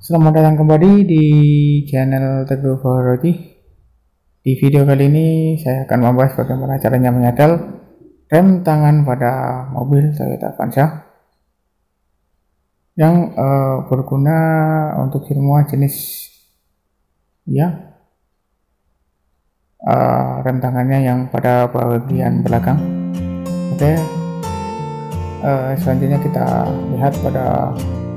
Selamat datang kembali di channel Teguh Roti. Di video kali ini saya akan membahas bagaimana caranya menyetel rem tangan pada mobil Toyota Avanza yang berguna untuk semua jenis rem tangannya yang pada bagian belakang. Oke, selanjutnya kita lihat pada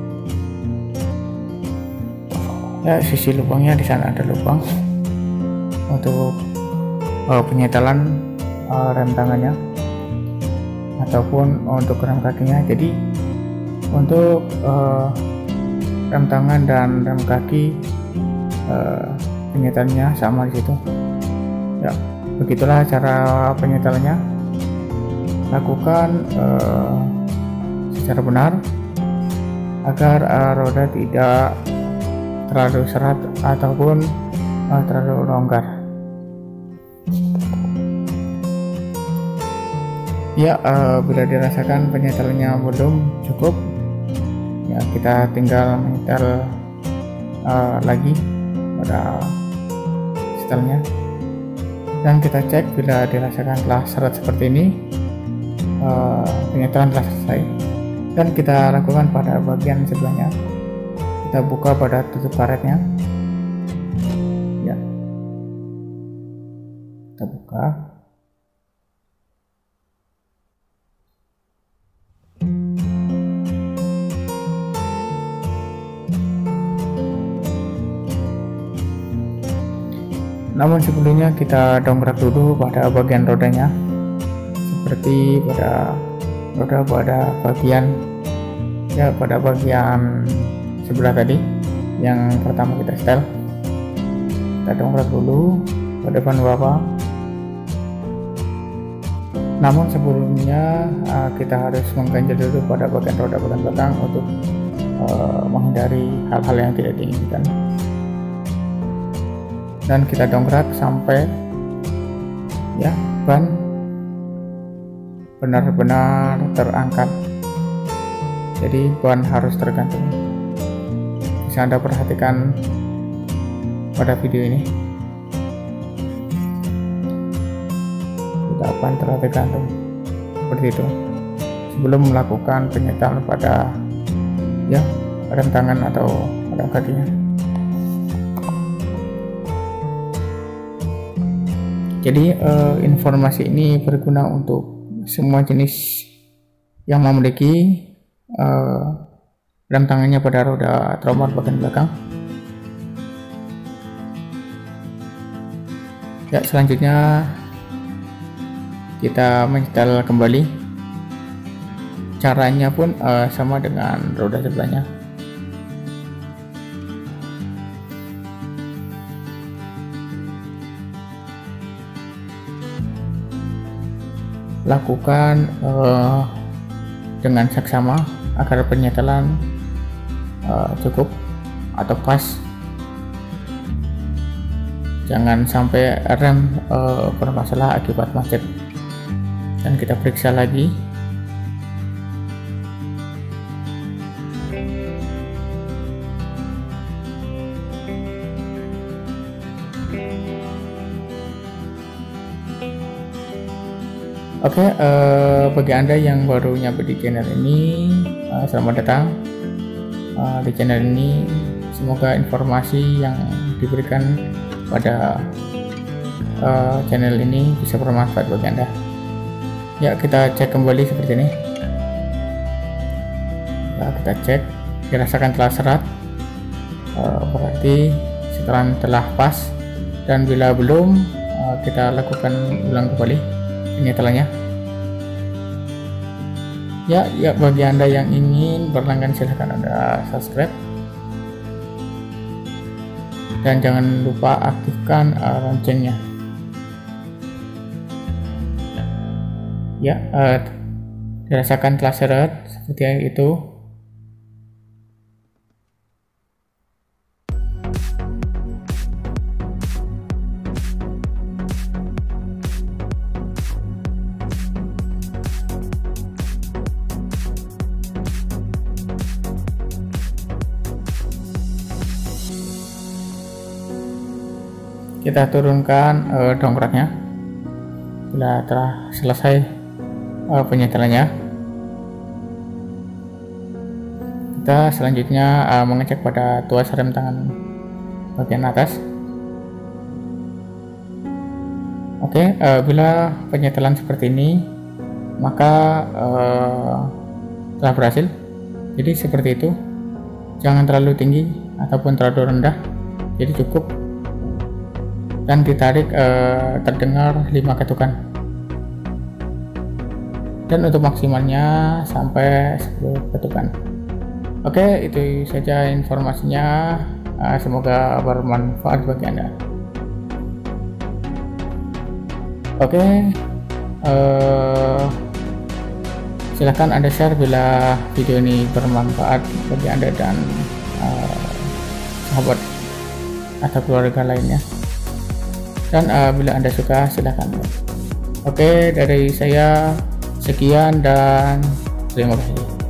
sisi lubangnya. Di sana ada lubang untuk penyetelan rem tangannya ataupun untuk rem kakinya. Jadi untuk rem tangan dan rem kaki penyetelannya sama di situ. Ya, begitulah cara penyetelannya. Lakukan secara benar agar roda tidak terlalu serat ataupun terlalu longgar. Bila dirasakan penyetelannya belum cukup, ya kita tinggal menyetel lagi pada setelnya, dan kita cek bila dirasakan telah seret seperti ini, penyetelan telah selesai. Dan kita lakukan pada bagian sebelahnya. Kita buka pada tutup karetnya, ya, kita buka. Namun sebelumnya kita dongkrak dulu pada bagian rodanya, seperti pada roda pada bagian sebelah tadi yang pertama kita setel. Kita dongkrak dulu ke depan bapak. Namun sebelumnya kita harus mengganjel dulu pada bagian roda bagian belakang untuk menghindari hal-hal yang tidak diinginkan. Dan kita dongkrak sampai ban benar-benar terangkat. Jadi ban harus tergantung. Bisa Anda perhatikan pada video ini, ban telah tergantung seperti itu sebelum melakukan penyetelan pada rem tangan atau rem kakinya. Jadi informasi ini berguna untuk semua jenis yang memiliki rem tangannya pada roda tromol bagian belakang. Ya, selanjutnya kita menyetel kembali. Caranya pun sama dengan roda sebelahnya. Lakukan dengan seksama agar penyetelan cukup atau pas. Jangan sampai rem bermasalah akibat macet. Dan kita periksa lagi. Oke, bagi Anda yang baru nyampe di channel ini, selamat datang di channel ini. Semoga informasi yang diberikan pada channel ini bisa bermanfaat bagi Anda. Ya, kita cek kembali seperti ini. Ya, kita cek, dirasakan telah serat, berarti setelan telah pas. Dan bila belum, kita lakukan ulang kembali penyetelannya. Ya, bagi Anda yang ingin berlangganan silahkan Anda subscribe, dan jangan lupa aktifkan loncengnya. Ya, dirasakan telah seret seperti itu. kita turunkan dongkraknya. Bila telah selesai penyetelannya, kita selanjutnya mengecek pada tuas rem tangan bagian atas. Oke, bila penyetelan seperti ini, maka telah berhasil. Jadi seperti itu, jangan terlalu tinggi ataupun terlalu rendah, jadi cukup, dan ditarik terdengar 5 ketukan, dan untuk maksimalnya sampai 10 ketukan. Oke, itu saja informasinya. Semoga bermanfaat bagi Anda. Oke, silahkan Anda share bila video ini bermanfaat bagi Anda dan sahabat atau keluarga lainnya. Dan bila Anda suka, silahkan. Oke, dari saya sekian dan terima kasih.